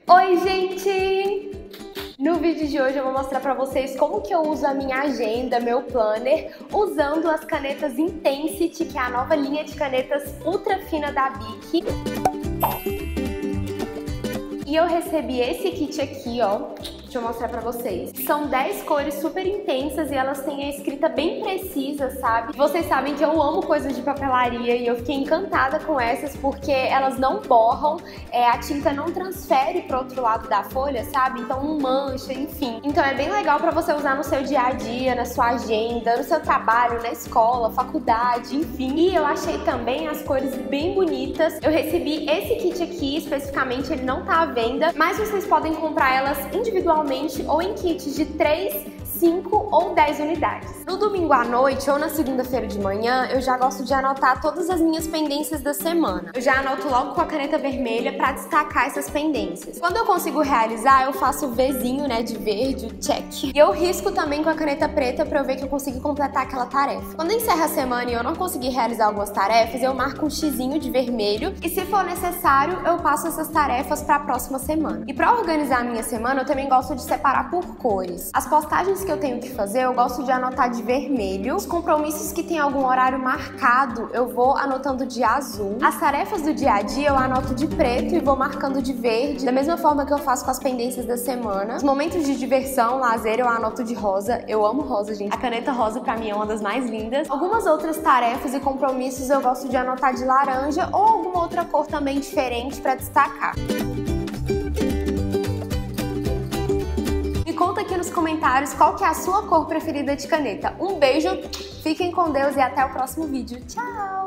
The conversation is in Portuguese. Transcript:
Oi, gente! No vídeo de hoje eu vou mostrar pra vocês como que eu uso a minha agenda, meu planner, usando as canetas Intensity, que é a nova linha de canetas ultra fina da Bic. E eu recebi esse kit aqui, ó. Deixa eu mostrar pra vocês. São 10 cores super intensas e elas têm a escrita bem precisa, sabe? Vocês sabem que eu amo coisas de papelaria e eu fiquei encantada com essas porque elas não borram, a tinta não transfere pro outro lado da folha, sabe? Então não mancha, enfim. Então é bem legal pra você usar no seu dia a dia, na sua agenda, no seu trabalho, na escola, faculdade, enfim. E eu achei também as cores bem bonitas. Eu recebi esse kit aqui, especificamente, ele não tá à venda, mas vocês podem comprar elas individualmente ou em kits de 3, 5 ou 10 unidades. No domingo à noite ou na segunda-feira de manhã, eu já gosto de anotar todas as minhas pendências da semana. Eu já anoto logo com a caneta vermelha pra destacar essas pendências. Quando eu consigo realizar, eu faço o Vzinho, né, de verde, o check. E eu risco também com a caneta preta pra eu ver que eu consegui completar aquela tarefa. Quando encerra a semana e eu não conseguir realizar algumas tarefas, eu marco um xizinho de vermelho e, se for necessário, eu passo essas tarefas pra próxima semana. E pra organizar a minha semana, eu também gosto de separar por cores. As postagens que eu tenho que fazer, eu gosto de anotar de vermelho. Os compromissos que tem algum horário marcado, eu vou anotando de azul. As tarefas do dia a dia, eu anoto de preto e vou marcando de verde, da mesma forma que eu faço com as pendências da semana. Os momentos de diversão, lazer, eu anoto de rosa. Eu amo rosa, gente. A caneta rosa, pra mim, é uma das mais lindas. Algumas outras tarefas e compromissos, eu gosto de anotar de laranja ou alguma outra cor também diferente pra destacar. Conta aqui nos comentários qual que é a sua cor preferida de caneta. Um beijo, fiquem com Deus e até o próximo vídeo. Tchau!